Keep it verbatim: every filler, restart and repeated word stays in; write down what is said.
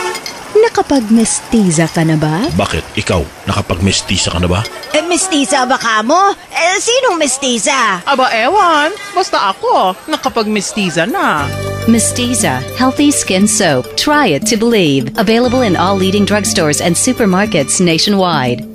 Nakapag-mestiza ka na ba? Bakit? Ikaw, nakapag-mestiza ka na ba? Eh, mestiza ba ka mo? Eh, sinong mestiza? Aba ewan, basta ako, nakapag-mestiza na. Mestiza, healthy skin soap. Try it to believe. Available in all leading drugstores and supermarkets nationwide.